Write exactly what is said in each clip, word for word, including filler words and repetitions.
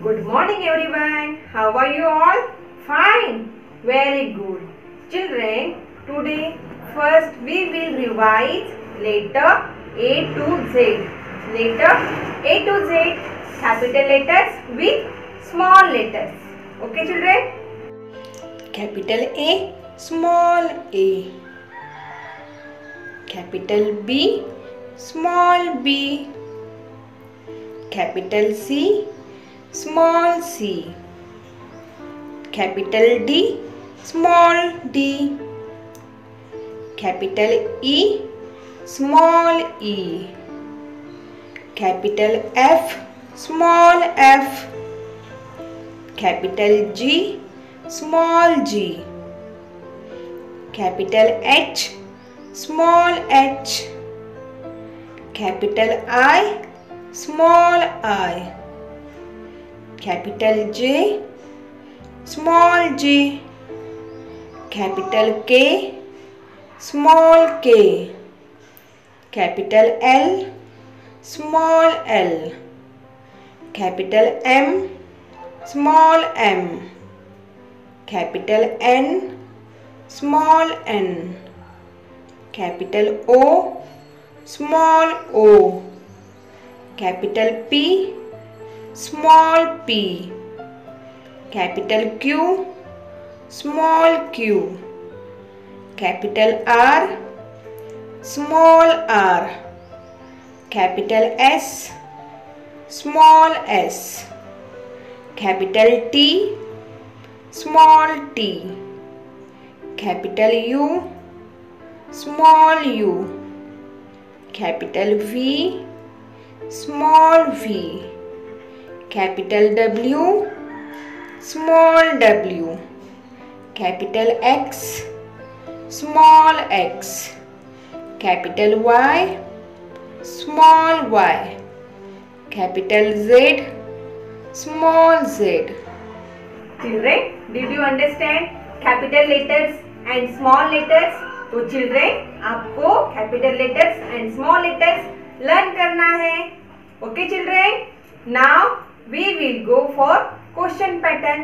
Good morning everyone. How are you all? Fine. Very good. Children, today first we will revise letter A to Z. Letter A to Z, capital letters with small letters. Okay children? Capital A, small a. Capital B, small b. Capital C, small c. Capital D, small d. Capital E, small e. Capital F, small f. Capital G, small g. Capital H, small h. Capital I, small I. Capital J, small j. Capital K, small k. Capital L, small l. Capital M, small m. Capital N, small n. Capital O, small o. Capital P, small p. Capital Q, small q. Capital R, small r. Capital S, small s. Capital T, small t. Capital U, small u. Capital V, small v. Capital W, small w. Capital X, small x. Capital Y, small y. Capital Z, small z. Children, did you understand capital letters and small letters? तो children, आपको capital letters and small letters learn करना है. Okay children? Now we will go for question pattern.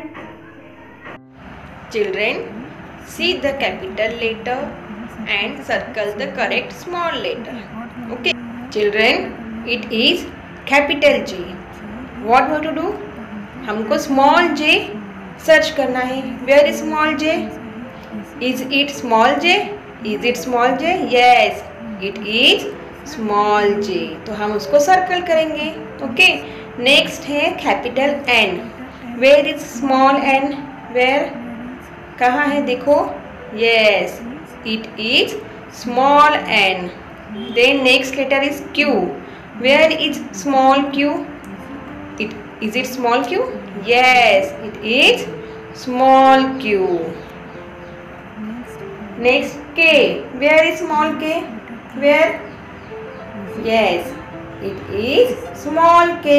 Children, see the capital letter and circle the correct small letter. Okay. Children, it is capital J. What we have to do? हमको small j search करना है. Where is small j? Is it small j? Is it small j? Yes, it is small j. तो हम उसको circle करेंगे. Okay. Next है capital N. Where is small n? Where? कहाँ है देखो. Yes, it is small n. Then next letter is Q. Where is small q? It is it small q? Yes, it is small q. Next K. Where is small k? Where? Yes, it is small k.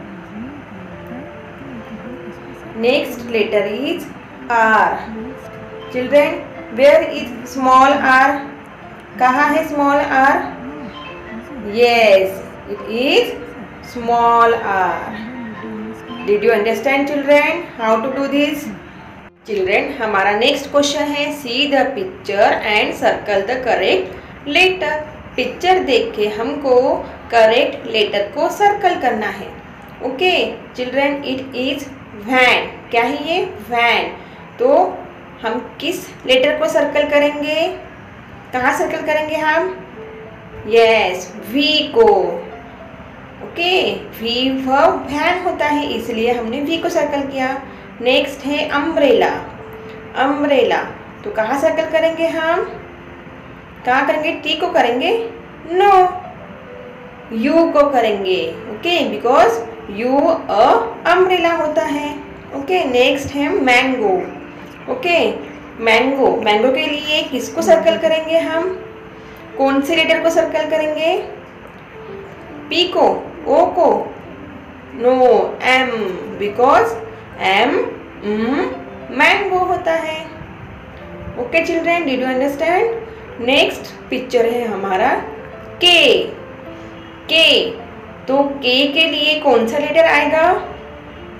Next letter is R. Children, where is small r? कहाँ है small r? Yes, it is small r. Did you understand children how to do this? Children, हमारा next question है see the picture and circle the correct letter. Picture देख के हमको correct letter को circle करना है. Okay children, it is van. क्या है ये? वैन. तो हम किस लेटर को सर्कल करेंगे? कहाँ सर्कल करेंगे हम? यस, वी को. ओके, वी वो वैन होता है इसलिए हमने वी को सर्कल किया. नेक्स्ट है अम्ब्रेला. अम्ब्रेला तो कहाँ सर्कल करेंगे हम? कहाँ करेंगे? टी को करेंगे? नो, यू को करेंगे. Okay, because U a umbrella होता है. ओके. नेक्स्ट है मैंगो. Okay, mango. मैंगो के लिए किसको सर्कल करेंगे हम? कौन से लेटर को सर्कल करेंगे? पी को? ओ को? No, M. Because M mango होता है. Okay children, did you understand? Next picture है हमारा के. के तो के के लिए कौन सा लेटर आएगा?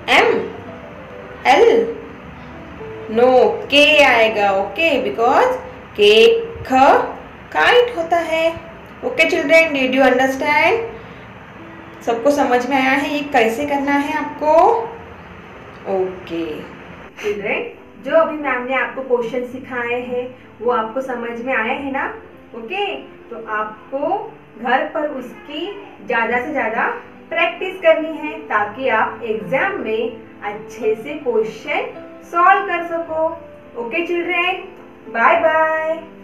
एम एल नो के आएगा. ओके बिकॉज के ख काइट होता है. Okay children, did you understand? सबको समझ में आया है ये कैसे करना है आपको? ओके चिल्ड्रेन, जो अभी मैम ने आपको क्वेश्चन सिखाए हैं वो आपको समझ में आया है ना? ओके, तो आपको घर पर उसकी ज़्यादा से ज़्यादा प्रैक्टिस करनी है ताकि आप एग्जाम में अच्छे से क्वेश्चन सॉल्व कर सको. Okay children, bye bye.